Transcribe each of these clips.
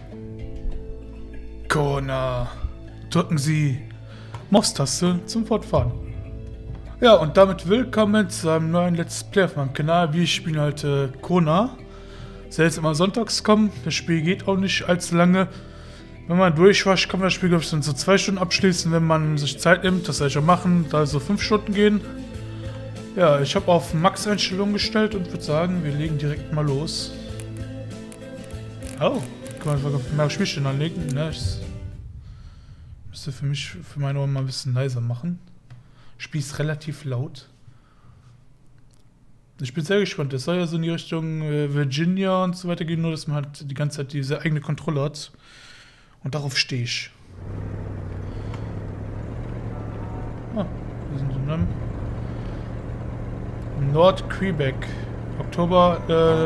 Kona. Drücken Sie Maustaste zum Fortfahren. Ja, und damit willkommen zu einem neuen Let's Play auf meinem Kanal. Wir spielen heute Kona. Soll jetzt immer sonntags kommen. Das Spiel geht auch nicht allzu lange. Wenn man durchwascht, kann man das Spiel, glaube ich, so 2 Stunden abschließen, wenn man sich Zeit nimmt. Das soll ich auch machen. Da so 5 Stunden gehen. Ja, ich habe auf Max-Einstellungen gestellt und würde sagen, wir legen direkt mal los. Oh, kann man mehr Spielstände anlegen. Ne, ich müsste für meine Ohren mal ein bisschen leiser machen. Spiel ist relativ laut. Ich bin sehr gespannt. Es soll ja so in die Richtung Virginia und so weiter gehen, nur dass man halt die ganze Zeit diese eigene Kontrolle hat. Und darauf stehe ich. Ah, wir sind in einem Nord-Quebec. Oktober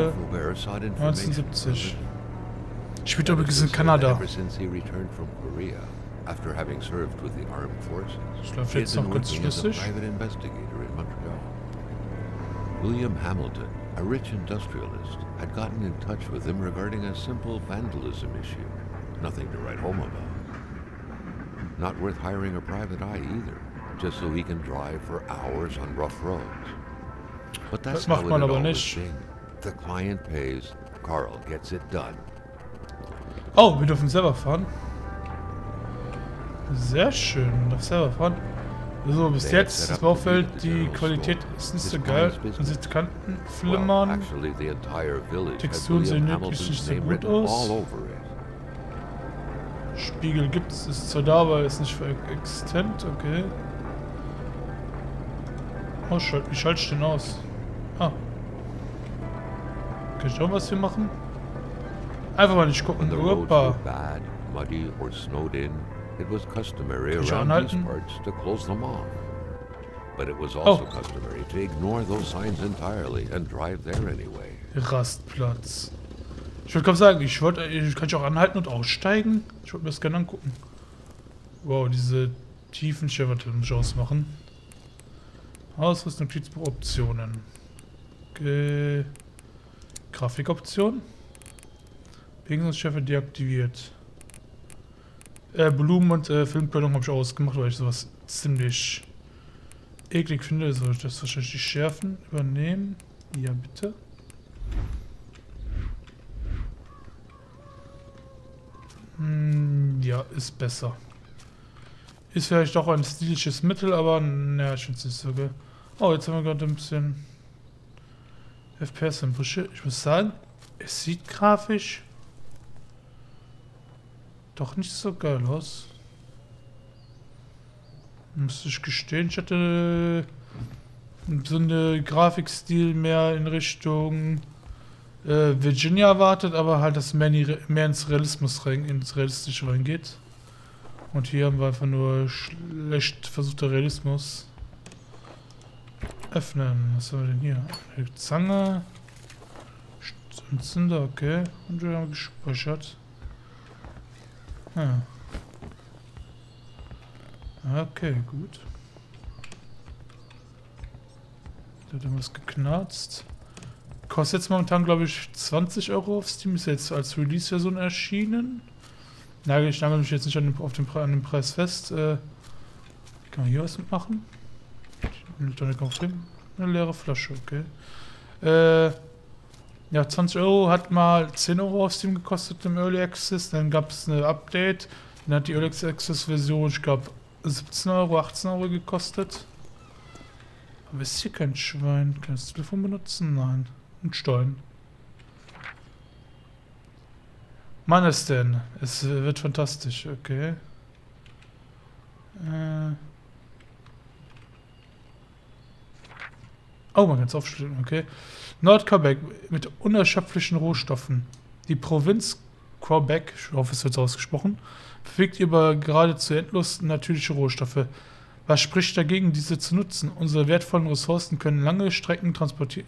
1970. Spielt übrigens in Kanada. After having served with the armed forces, Ich läuft jetzt noch ganz schlüssig. private investigator in Montreal. William Hamilton, a rich industrialist, had gotten in touch with him regarding a simple vandalism issue. Nothing to write home about. Not worth hiring a private eye either, just so he can drive for hours on rough roads. But that's Das macht man aber nicht. The client pays, Carl gets it done. Oh, wir dürfen selber fahren. Sehr schön, darf selber fahren. So, bis jetzt, das Baufeld, die Qualität ist nicht so geil. Man sieht Kanten flimmern. Texturen sehen wirklich nicht so gut aus. Spiegel gibt es, ist zwar da, aber ist nicht für existent, okay. Oh, wie schalte ich den aus? Ah. Kann ich auch was hier machen? Einfach mal nicht gucken. Opa. It was customary around these parts to close them off. But it was also customary to ignore those signs entirely and drive there anyway. Rastplatz. Ich wollte gerade sagen, kann ich auch anhalten und aussteigen? Ich wollte mir das gerne angucken. Wow, diese tiefen Schiffe muss ich ausmachen. Ausrüstung, Notizbuch, Optionen. Okay. Grafikoption. Bewegungsschiffe deaktiviert. Blumen und Filmkörnung habe ich ausgemacht, weil ich sowas ziemlich eklig finde. Soll ich das wahrscheinlich schärfen? Übernehmen? Ja, bitte. Ja, ist besser. Ist vielleicht doch ein stilisches Mittel, aber naja, ich finde es nicht so geil. Oh, jetzt haben wir gerade ein bisschen FPS-Inbrüche. Ich muss sagen, es sieht grafisch doch nicht so geil aus. Muss ich gestehen, ich hatte so eine Grafikstil mehr in Richtung Virginia erwartet, aber halt, dass mehr ins ins Realistische reingeht. Und hier haben wir einfach nur schlecht versuchter Realismus. Öffnen. Was haben wir denn hier? Eine Zange. Zünder, okay. Und wir haben gespeichert. Ah. Okay, gut. Da hat irgendwas geknarzt. Kostet jetzt momentan, glaube ich, 20 Euro auf Steam. Ist jetzt als Release-Version erschienen. Ich nagel mich jetzt nicht an den Preis fest. Kann man hier was mitmachen? Eine leere Flasche, okay. Ja, 20 Euro hat mal 10 Euro auf Steam gekostet im Early Access. Dann gab es eine Update. Dann hat die Early Access Version, ich glaube, 17 Euro, 18 Euro gekostet. Aber ist hier kein Schwein? Kann ich das Telefon benutzen? Nein. Und Stein. Mann ist denn. Es wird fantastisch, okay. Oh, man kann es aufschließen, okay. Nord-Quebec mit unerschöpflichen Rohstoffen. Die Provinz Quebec, ich hoffe, es wird so ausgesprochen, verfügt über geradezu endlos natürliche Rohstoffe. Was spricht dagegen, diese zu nutzen? Unsere wertvollen Ressourcen können lange Strecken transportiert...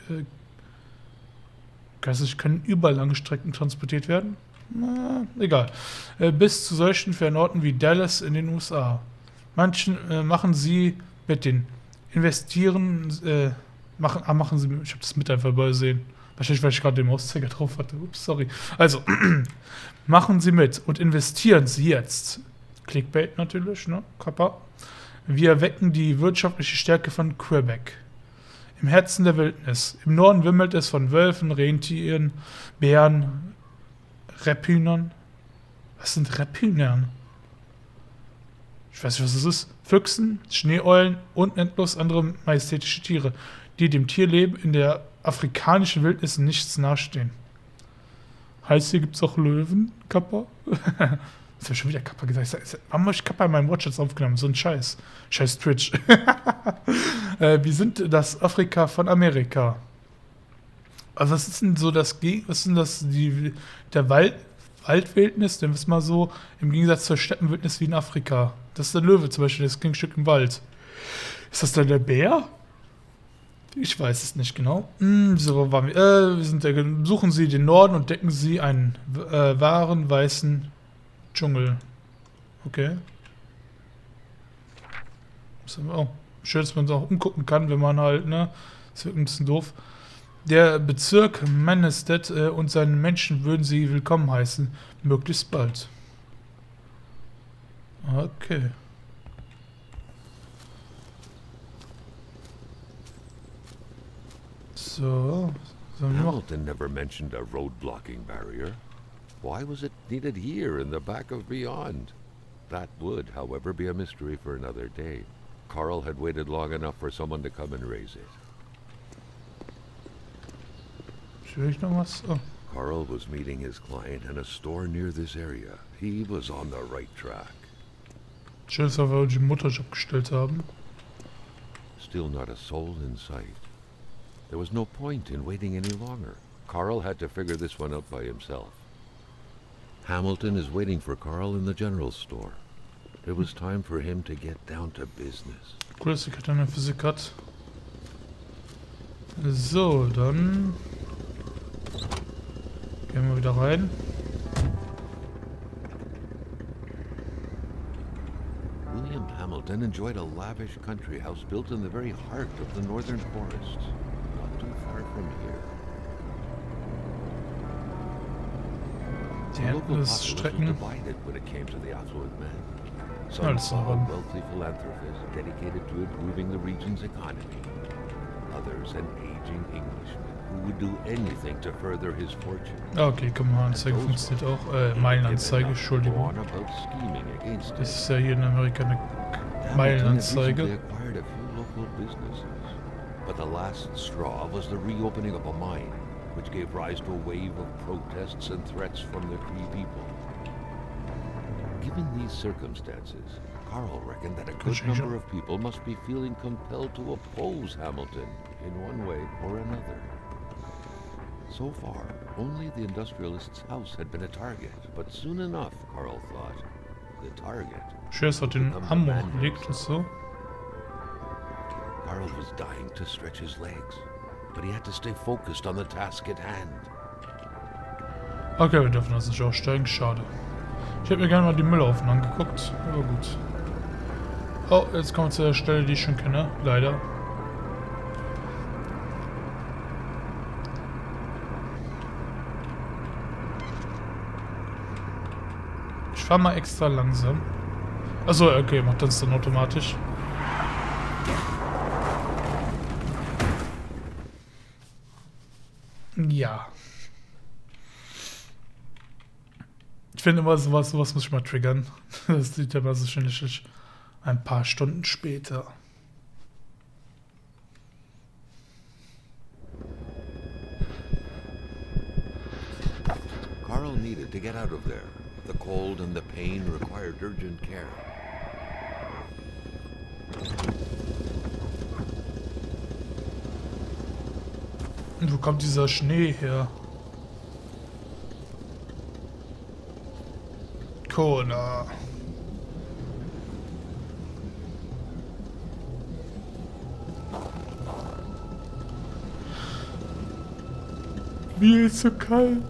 können über lange Strecken transportiert werden? Na, egal. Bis zu solchen fernen Orten wie Dallas in den USA. Manchen machen sie mit den Investieren... machen sie... Ich habe das mit einfach übersehen. Wahrscheinlich, weil ich gerade den Mauszeiger drauf hatte. Ups, sorry. Also, Machen Sie mit und investieren Sie jetzt. Clickbait natürlich, ne? Kappa. Wir erwecken die wirtschaftliche Stärke von Quebec. Im Herzen der Wildnis. Im Norden wimmelt es von Wölfen, Rentieren, Bären, Rebhühnern. Was sind Rebhühnern? Ich weiß nicht, was das ist. Füchsen, Schneeeulen und endlos andere majestätische Tiere, die dem Tierleben in der afrikanischen Wildnis nichts nachstehen. Heißt, hier gibt es auch Löwen, Kappa? Das habe ich schon wieder Kappa gesagt. Warum habe ich Kappa in meinem Watch jetzt aufgenommen? So ein Scheiß. Scheiß Twitch. Wir sind das Afrika von Amerika. Also was ist denn so das was ist denn das, der Waldwildnis, denn ist mal so, im Gegensatz zur Steppenwildnis wie in Afrika. Das ist der Löwe zum Beispiel, das Stück im Wald. Ist das dann der Bär? Ich weiß es nicht genau. So waren wir. Besuchen Sie den Norden und decken Sie einen wahren weißen Dschungel. Okay. Oh, schön, dass man sich auch umgucken kann, wenn man halt, ne? Das wird ein bisschen doof. Der Bezirk Manistee und seine Menschen würden Sie willkommen heißen. Möglichst bald. Okay. So. Hamilton never mentioned a road-blocking barrier. Why was it needed here in the back of Beyond? That would, however, be a mystery for another day. Carl had waited long enough for someone to come and raise it. Höre ich noch was? Oh. Carl was meeting his client in a store near this area. He was on the right track. Schön, dass wir die Mutterjob gestellt haben. Still not a soul in sight. There was no point in waiting any longer. Carl had to figure this one out by himself. Hamilton is waiting for Carl in the general store. It was time for him to get down to business. Cool, dass die Katana Physik hat. So, dann gehen wir wieder rein. William Hamilton enjoyed a lavish country house built in the very heart of the northern forests, not too far from here. Die hätten das Strecken. Divided when it came to the affluent men. Some saw wealthy philanthropists dedicated to improving the region's economy. Others an aging Englishman who would do anything to further his fortune. Okay, Kammeranzeige funktioniert auch. Meilenanzeige, Entschuldigung. Das ist ja hier in Amerika eine Meilenanzeige. But the last straw was the reopening of a mine, which gave rise to a wave of protests and threats from the Cree people. Given these circumstances, Carl reckoned that a good number of people must be feeling compelled to oppose Hamilton in one way or another. So far, only the industrialist's house had been a target, but soon enough, Carl thought, the target Scheiß hat den Arm hochgelegt und so. Carl was dying to stretch his legs, but he had to stay focused on the task at hand. Okay, wir dürfen also nicht aussteigen, schade. Ich hätte mir gerne mal die Müllhaufen angeguckt, aber gut. Oh, jetzt kommen wir zu der Stelle, die ich schon kenne, leider. Ich fahre mal extra langsam. Achso, okay, macht das dann automatisch. Ja. Ich finde immer, sowas muss ich mal triggern. Das sieht ja mal so schön ein paar Stunden später. Carl needed to get out of there. The cold and the pain required urgent care. Und wo kommt dieser Schnee her? Kona. Mir ist so kalt.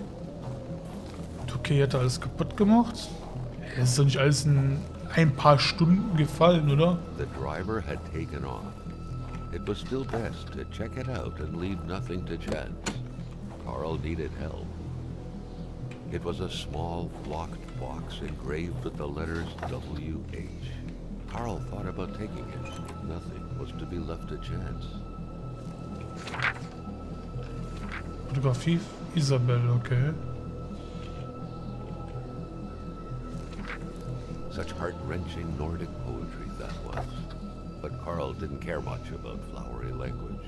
Okay, hat er alles kaputt gemacht? Es ist doch nicht alles in ein paar Stunden gefallen, oder? The driver had taken off. It was still best to check it out and leave nothing to chance. Carl needed help. It was a small, locked box engraved with the letters W.H. Carl thought about taking it. Nothing was to be left to chance. Fotografie Isabel, okay. Such heart-wrenching Nordic poetry that was. But Carl didn't care much about flowery language.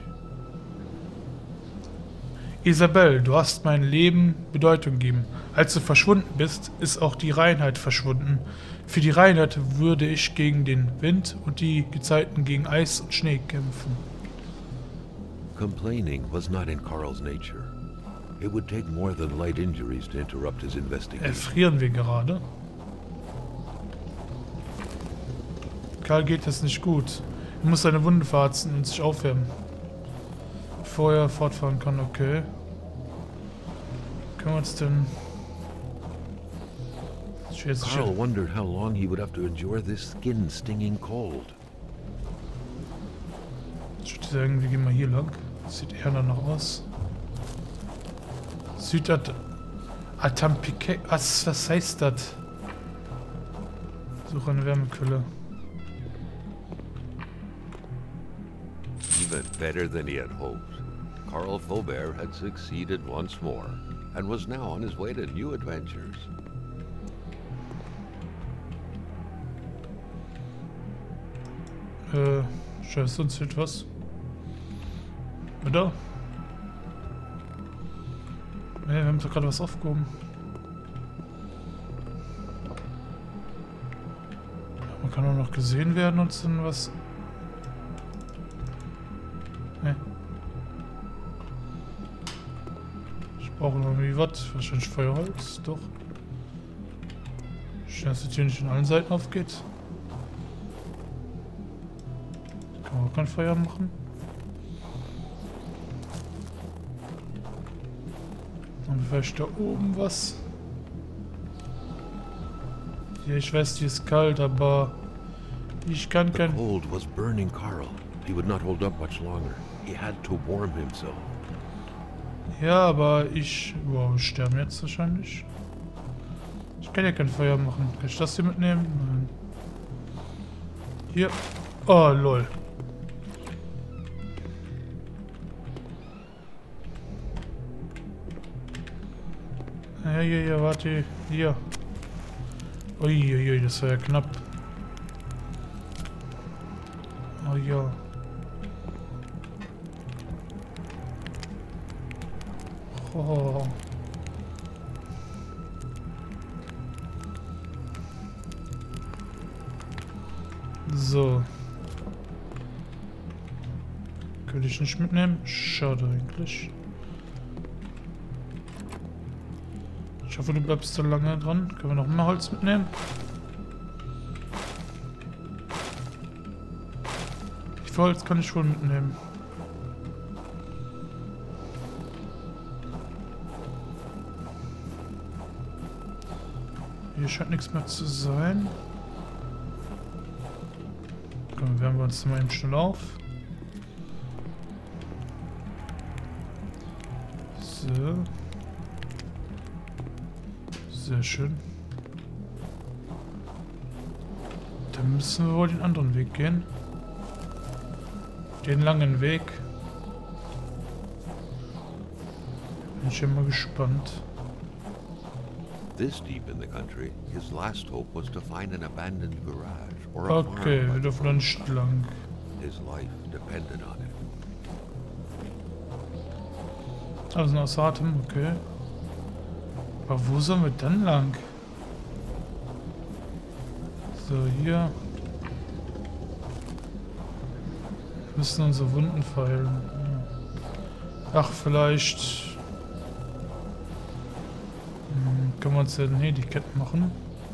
Isabel, du hast mein Leben Bedeutung gegeben. Als du verschwunden bist, ist auch die Reinheit verschwunden. Für die Reinheit würde ich gegen den Wind und die Gezeiten gegen Eis und Schnee kämpfen. Complaining was not in Carl's nature. It would take more than light injuries to interrupt his investigation. Erfrieren wir gerade? Karl geht es nicht gut. Er muss seine Wunde verarzten und sich aufwärmen. Bevor er fortfahren kann, okay. Können wir uns denn... Carl wondered how long he would have to endure this skin-stinging cold. Ich würde sagen, wir gehen mal hier lang. Sieht eher danach aus. Atampike... Was heißt das? Suche eine Wärmequelle. Even better than he had hoped. Carl Faubert had succeeded once more, and was now on his way to new adventures. Scheiße, uns fehlt was. Oder? Wir haben doch gerade was aufgehoben. Man kann auch noch gesehen werden und dann was... Ne. Ich brauche noch irgendwie was. Wahrscheinlich Feuerholz. Doch. Schön, dass das hier nicht in allen Seiten aufgeht. Kann man auch kein Feuer machen. Und vielleicht da oben was. Ja, ich weiß, die ist kalt, aber ich kann kein... The cold was burning Carl. He would not hold up much longer. He had to warm himself. Ja, aber ich... Wow, wir sterben jetzt wahrscheinlich. Ich kann ja kein Feuer machen. Kann ich das hier mitnehmen? Nein. Hier. Oh, lol. Ja, warte. Hier. Uiuiui, das war ja knapp. Oh ja. Oh. So. Könnte ich nicht mitnehmen? Schade eigentlich. Ich hoffe, du bleibst so lange dran. Können wir noch mehr Holz mitnehmen? Wie viel Holz kann ich wohl mitnehmen? Hier scheint nichts mehr zu sein. Komm, wärmen wir uns mal eben schnell auf. So. Sehr schön. Dann müssen wir wohl den anderen Weg gehen. Den langen Weg. Bin ich immer gespannt. This deep in the country, his last hope was to find an abandoned garage or a Okay, wir farm. dürfen da nicht lang. His life depended on it. Also aus Atem, okay. Aber wo sollen wir dann lang? So, hier. Wir müssen unsere Wunden verheilen. Ach, vielleicht... Können wir uns ja ein Etikett machen?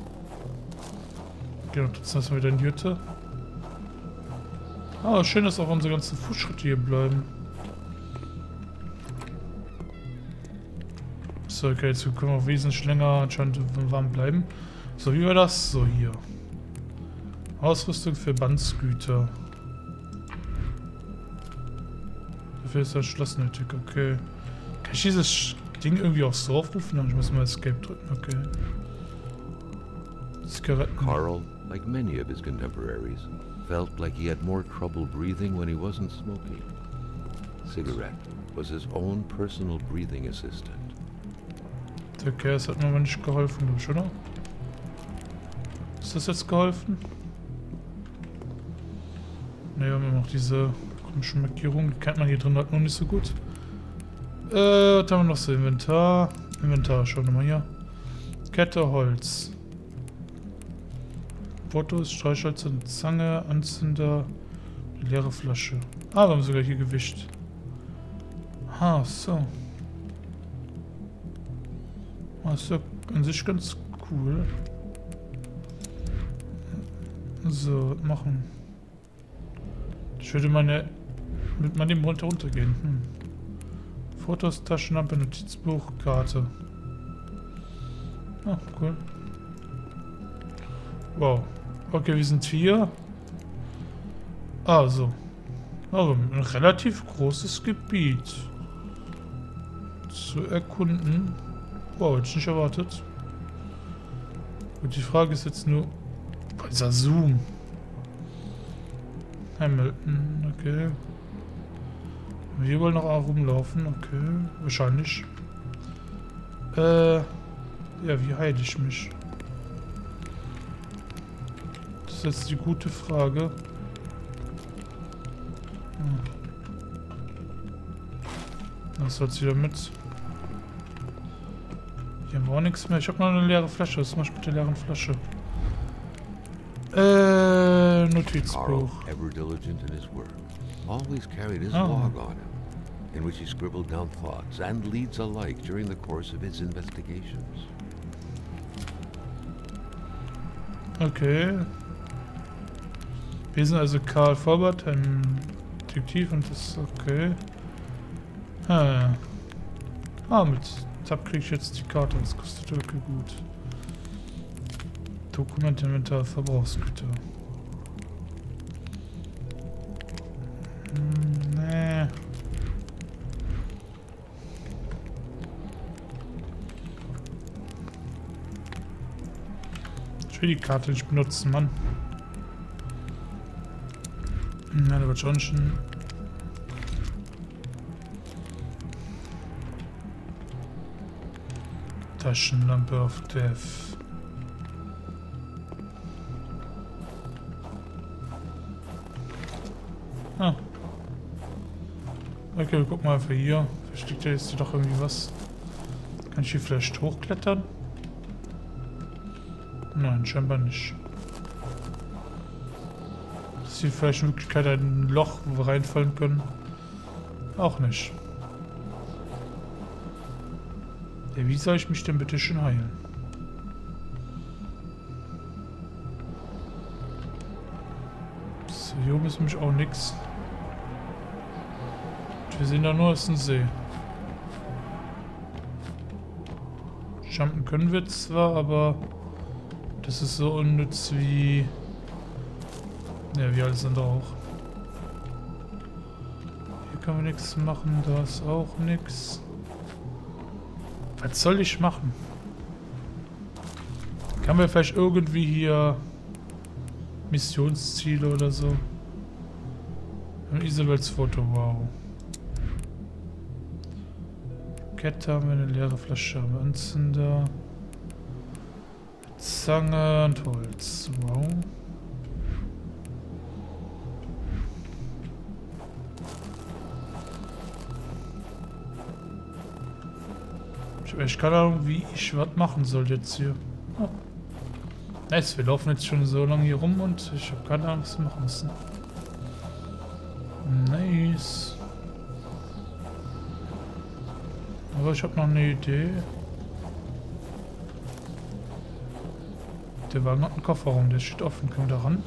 Genau, trotzdem lassen wir wieder in die Hütte. Ah, schön, dass auch unsere ganzen Fußschritte hier bleiben. So, okay, jetzt können wir auch wesentlich länger anscheinend warm bleiben. So, wie war das? So, hier. Ausrüstung für Bandsgüter. Dafür ist das Schloss nötig, okay. Kann ich dieses Ding irgendwie auch so aufrufen? Dann müssen wir Escape drücken, okay. Zigaretten. Carl, like many of his contemporaries, felt like he had more trouble breathing when he wasn't smoking. Cigarette was his own personal breathing assistant. Okay, das hat mir aber nicht geholfen, glaube ich, oder? Ist das jetzt geholfen? Ne, wir haben immer noch diese komische Markierung. Die kennt man hier drin halt noch nicht so gut. Was haben wir noch so? Inventar. Inventar, schauen wir mal hier. Kette, Holz. Fotos, Streichholz und Zange, Anzünder, eine leere Flasche. Ah, wir haben sogar hier gewischt. Ah, so. Das ist ja an sich ganz cool. So, machen. Ich würde mit meinem runtergehen. Fotos, Taschenlampe, Notizbuch, Karte. Ah, cool. Wow. Okay, wir sind hier. Also. Aber ein relativ großes Gebiet zu erkunden. Wow, hätte ich nicht erwartet. Und die Frage ist jetzt nur... Dieser Zoom. Hamilton, okay. Wir wollen noch rumlaufen, okay. Wahrscheinlich. Ja, wie heile ich mich? Das ist jetzt die gute Frage. Was soll's wieder mit? Hier haben wir auch nichts mehr. Ich habe noch eine leere Flasche. Was mach ich mit der leeren Flasche? Notizbuch. Carl, ever diligent in his work, always carried his log on him, in which he scribbled down thoughts and leads alike during the course of his investigations. Okay. Wir sind also Karl Vorbert, ein Detektiv, und das ist okay. Mit Tab kriege ich jetzt die Karte, das kostet wirklich gut. Dokument, Inventar, Verbrauchsgüter. Nee. Ich will die Karte nicht benutzen, Mann. Nein, aber Johnson. Taschenlampe auf Dev. Ah. Okay, wir gucken mal einfach hier. Vielleicht liegt ja jetzt hier doch irgendwie was. Kann ich hier vielleicht hochklettern? Nein, scheinbar nicht. Ist hier vielleicht eine Möglichkeit, ein Loch, wo wir reinfallen können? Auch nicht. Ja, wie soll ich mich denn bitte schön heilen? So, hier oben ist nämlich auch nichts. Wir sehen da nur, es ist ein See. Jumpen können wir zwar, aber das ist so unnütz wie... Ja, wie alles andere auch. Hier können wir nichts machen, da ist auch nichts. Was soll ich machen? Kann man vielleicht irgendwie hier Missionsziele oder so? Isabels Foto, wow. Kette haben wir, eine leere Flasche, haben wir Anzünder. Zange und Holz, wow. Ich habe echt keine Ahnung, wie ich was machen soll jetzt hier. Oh. Nice, wir laufen jetzt schon so lange hier rum und ich habe keine Ahnung, was wir machen müssen. Nice. Aber ich habe noch eine Idee. Der Wagen hat einen Kofferraum, der steht offen. Können wir da ran?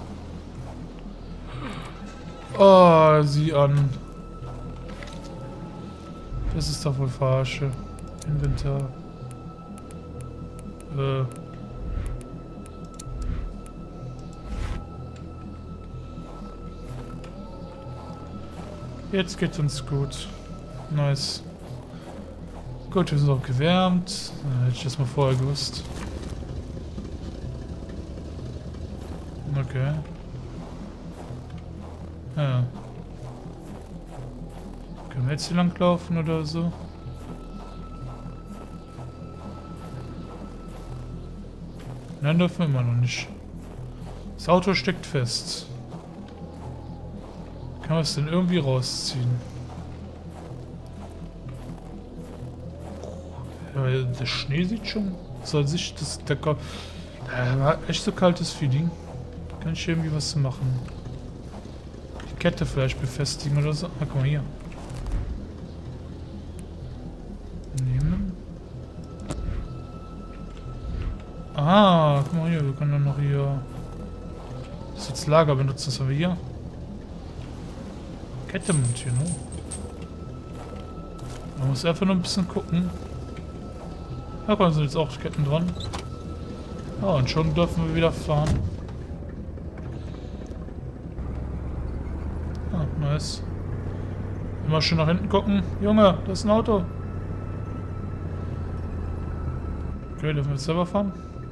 Oh, sieh an. Das ist doch wohl Verarsche. Inventar. Jetzt geht's uns gut. Nice. Gut, wir sind auch gewärmt. Hätte ich das mal vorher gewusst. Okay. Ja. Können wir jetzt hier lang laufen oder so? Nein, dürfen wir immer noch nicht. Das Auto steckt fest. Kann man es denn irgendwie rausziehen? Ja, der Schnee sieht schon. Soll sich das. Der war echt so kaltes Feeling. Kann ich irgendwie was machen? Die Kette vielleicht befestigen oder so. Ah, guck mal hier. Nehmen. Ah, guck mal hier. Wir können dann noch hier das als Lager benutzen. Das haben wir hier. Kette montieren, ne? Man muss einfach nur ein bisschen gucken. Da sind jetzt auch Ketten dran. Ja, und schon dürfen wir wieder fahren. Ah, nice. Immer schön nach hinten gucken. Junge, das ist ein Auto. Okay, dürfen wir jetzt selber fahren?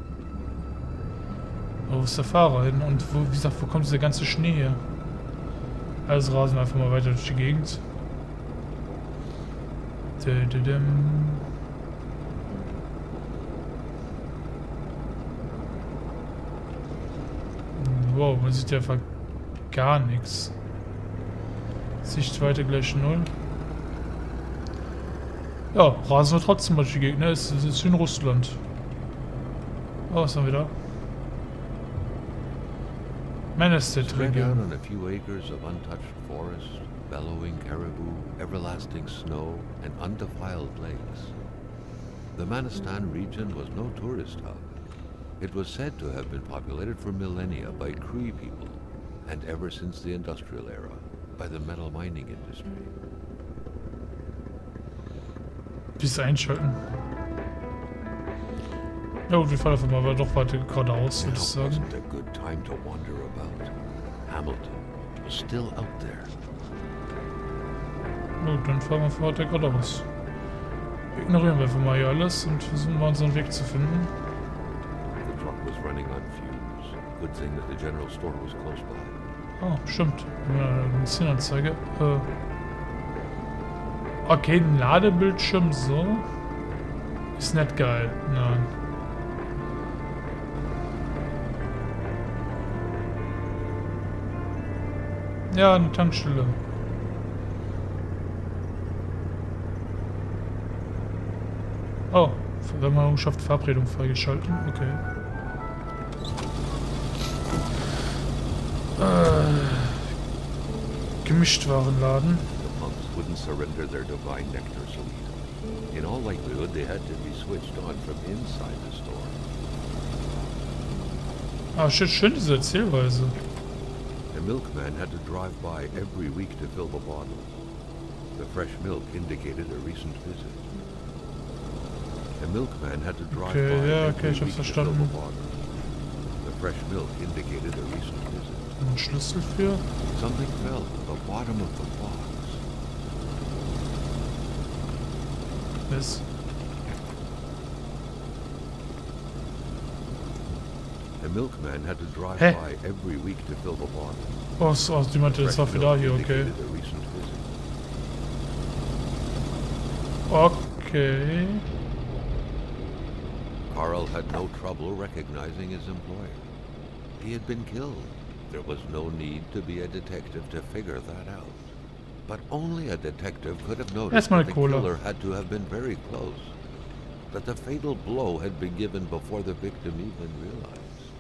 Oh, wo ist der Fahrer hin? Und wo, wie gesagt, wo kommt dieser ganze Schnee her? Also rasen wir einfach mal weiter durch die Gegend. Wow, man sieht ja einfach gar nichts. Sichtweite gleich 0. Ja, rasen wir trotzdem mal durch die Gegend. Ne? Es ist in Russland. Oh, was haben wir da? Spread out on a few acres of untouched forest, bellowing caribou, everlasting snow, and undefiled lakes. The Manistan region was no tourist hub. It was said to have been populated for millennia by Cree people, and ever since the industrial era, by the metal mining industry. Bis einschalten. Ja gut, wir fahren einfach mal doch weiter geradeaus, würde ich sagen. Wasn't a good time to wander about. Hamilton was still out there. Gut, dann fahren wir weiter geradeaus. Ignorieren wir einfach mal hier alles und versuchen mal unseren Weg zu finden. The truck was running on fumes. Good thing that the general store was close by. Oh, stimmt. Eine Zinnanzeige. Okay, ein Ladebildschirm so. Ist nicht geil. Nein. Ja, eine Tankstelle. Oh, Verwendung schafft Verabredung freigeschalten. Okay. Gemischtwarenladen. The monks wouldn't surrender their divine nectar so easily. In all likelihood, they had to be switched on from inside the store. Ah, schön diese Erzählweise. The milkman had to drive by every week to fill the bottles. The fresh milk indicated a recent visit. The milkman had to drive by every week to fill the bottles. The fresh milk indicated a recent visit. Ein Schlüssel für? Something fell at the bottom of the box. Was? The milkman had to drive by every week to fill the bottles. Oh, so, die meinte, das war für da hier, okay. Okay. Carl had no trouble recognizing his employer. He had been killed. There was no need to be a detective to figure that out. But only a detective could have noticed that the killer had to have been very close. That the fatal blow had been given before the victim even realized.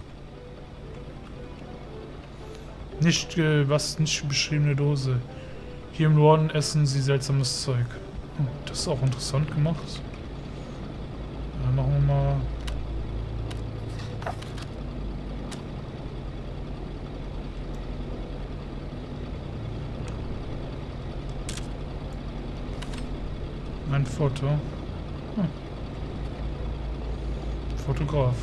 Nicht beschriebene Dose. Hier im Norden essen sie seltsames Zeug. Oh, das ist auch interessant gemacht. Dann machen wir mal. Ein Foto. Hm. Fotograf.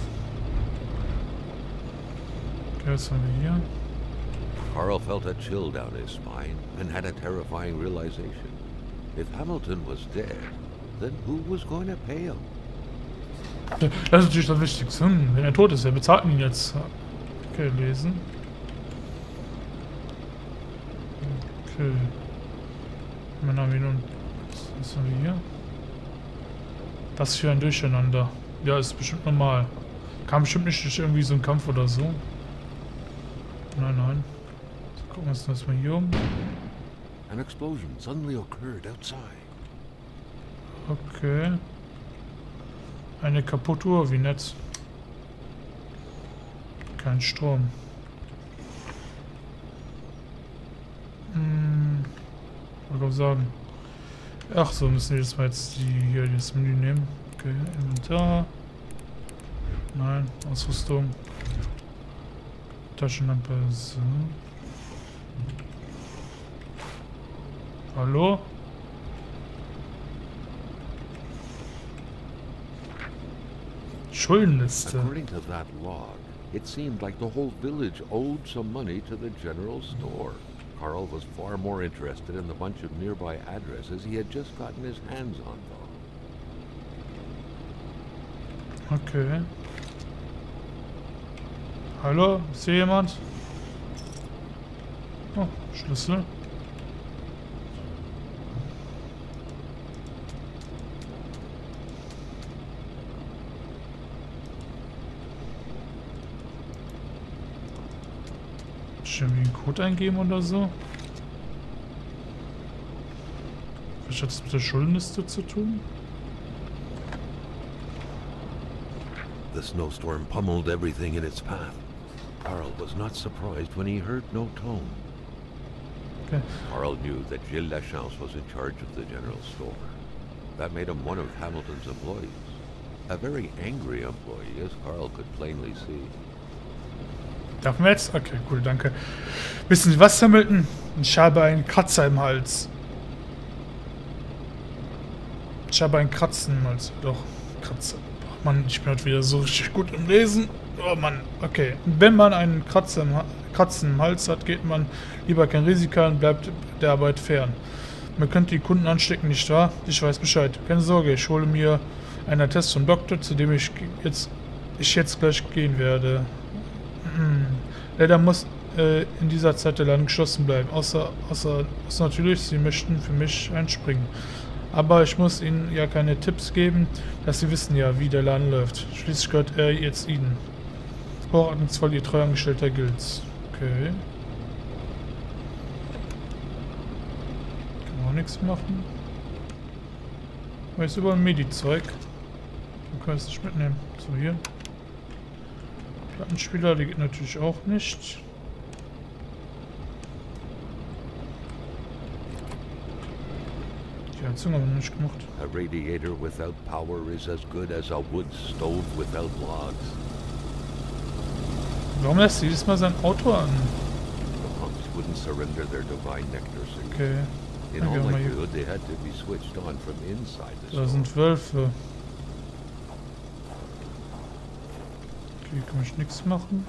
Okay, was haben wir hier? Carl felt a chill down his spine and had a terrifying realization. If Hamilton was dead, then who was going to pay him? Das ist natürlich das Wichtigste. Wenn er tot ist, wer bezahlt ihn jetzt? Okay, lesen. Okay. Männer wie nun. Was haben wir hier? Was für ein Durcheinander. Ja, ist bestimmt normal. Kam bestimmt nicht durch irgendwie so ein Kampf oder so. Nein, nein. So, gucken wir uns das mal hier um. An explosion suddenly occurred outside. Okay. Eine kaputte Uhr, wie nett. Kein Strom. Was soll ich sagen? Ach so, müssen wir jetzt hier das Menü nehmen. Okay, Inventar. Nein, Ausrüstung. Taschenlampe. So. Hallo? Schuldenliste. According to that log, it seemed like the whole village owed some money to the general store. Carl was far more interested in the bunch of nearby addresses he had just gotten his hands on, though. Okay. Hallo? Ist hier jemand? Oh, Schlüssel. Irgendwie einen Code eingeben oder so? Was hat das mit der Schuldenliste zu tun? The snowstorm pummeled everything in its path. Carl was not surprised when he heard no tone. Okay. Carl knew that Gilles Lachance was in charge of the general store. That made him one of Hamilton's employees. A very angry employee, as Carl could plainly see. Darf man jetzt? Okay, cool, danke. Wissen Sie was, Hamilton? Ich habe einen Kratzer im Hals. Ich habe einen Kratzen im Hals. Doch, Kratzer. Oh Mann, ich bin heute wieder so richtig gut im Lesen. Oh Mann, okay. Wenn man einen Kratzen im Hals hat, geht man lieber kein Risiko und bleibt der Arbeit fern. Man könnte die Kunden anstecken, nicht wahr? Ich weiß Bescheid. Keine Sorge, ich hole mir einen Attest vom Doktor, zu dem ich jetzt gleich gehen werde. Leider muss in dieser Zeit der Laden geschlossen bleiben. Außer natürlich, Sie möchten für mich einspringen. Aber ich muss Ihnen ja keine Tipps geben, dass Sie wissen ja, wie der Laden läuft. Schließlich gehört er jetzt Ihnen. Hochachtungsvoll Ihr Treuangestellter Gills. Okay. Kann auch nichts machen. Aber ist überall Medi-Zeug. Man kann es nicht mitnehmen. So, hier. Plattenspieler, der geht natürlich auch nicht. Die Heizung haben wir nicht gemacht. A radiator without power is as good as a wood stove without logs. Warum lässt jedes Mal sein Auto an? The punks wouldn't surrender their divine nectar signal. Okay. In all likelihood, they had to be switched on from inside the Da sind store. Wölfe. Okay, kann ich nichts machen.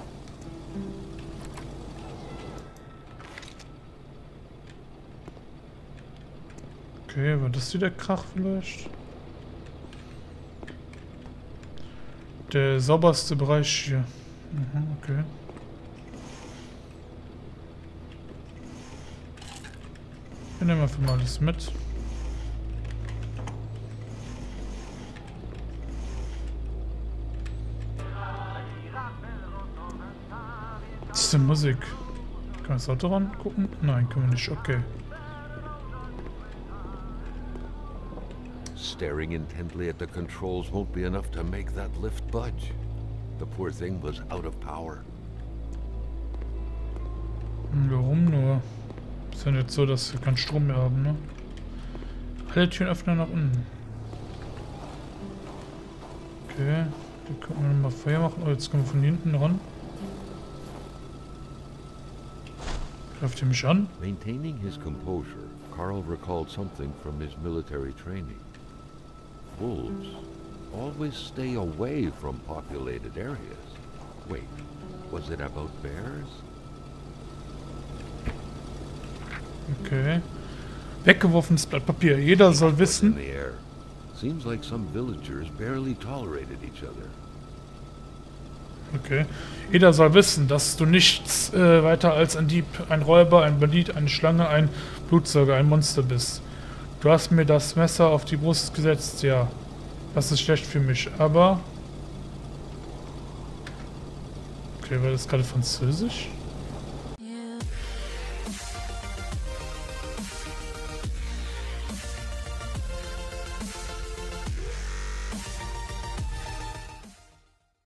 Okay, war das hier der Krach vielleicht? Der sauberste Bereich hier. Mhm, okay. Wir nehmen einfach mal alles mit. Was ist denn Musik? Kann man das Auto ran gucken? Nein, kann man nicht. Okay. Staring intently at the controls won't be enough to make that lift budge. The poor thing was out of power. Warum nur? Ist ja nicht so, dass wir keinen Strom mehr haben, ne? Alle Türen öffnen nach unten. Okay. Da können wir nochmal Feuer machen. Oh, jetzt kommen wir von hinten ran. Greift ihr mich an? Maintaining his composure, Carl recalled something from his military training. Wolves always stay away from populated areas. Wait, was it about bears? Okay. Weggeworfenes Blatt Papier. Jeder soll In wissen. the air. Seems like some villagers barely tolerated each other. Okay. Jeder soll wissen, dass du nichts weiter als ein Dieb, ein Räuber, ein Bandit, eine Schlange, ein Blutsauger, ein Monster bist. Du hast mir das Messer auf die Brust gesetzt, ja. Das ist schlecht für mich, aber... Okay, war das gerade Französisch?